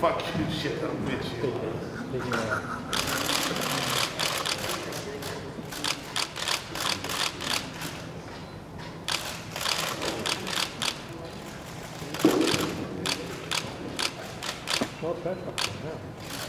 fuck you, shit, I'm with you. Well, that's up to now.